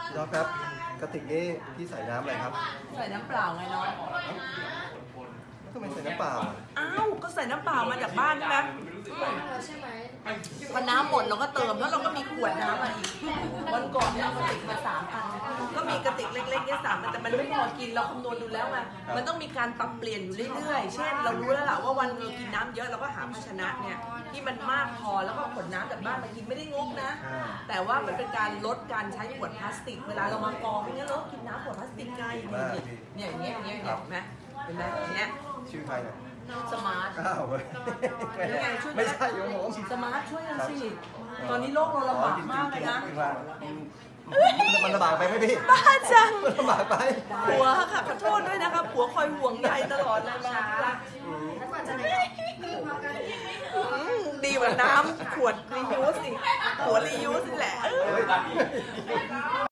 ยอดครับกระติกนี้พี่ใส่น้ำอะไรครับใส่น้ำเปล่าไงน้องทำไมใส่น้ำเปล่าอ้าวก็ใส่น้ำเปล่ามาจากบ้านใช่ไหมใช่ไหมพอน้ำหมดเราก็เติมแล้วเราก็มีขวดน้ำมาอีกวันก่อนเรากระติกมา3 อันก็มีกระติกเล็กๆเนี่ย3 อันแต่มันไม่พอกินเราคำนวณดูแล้วไงมันต้องมีการปรับเปลี่ยนอยู่เรื่อยๆเช่นเรารู้แล้วล่ะว่าวันเรากินน้ำเยอะเราก็หาภาชนะเนี่ยที่มันมากพอแล้วก็ขวดน้ำจากบ้านมากินไม่ได้งกนะแต่ว่ามันเป็นการลดการใช้ขวดพลาสติกเวลาเรามากองไม่งั้นเรากินน้ำขวดพลาสติกไงเนี่ยอย่างเงี้ยเห็นไหมอย่างเงี้ยชื่อใครเนี่ยสมาร์ทอ้าวไม่ใช่โยมผมสมาร์ทช่วยกันสิตอนนี้โลกเราลำบากมากเลยนะมันลำบากไปไหมพี่บ้าจังมันลำบากไปผัวค่ะขอโทษด้วยนะคะผัวคอยห่วงใยตลอดเลยมาดีกว่าน้ำขวดรียูสสิขวดรียูสนี่แหละ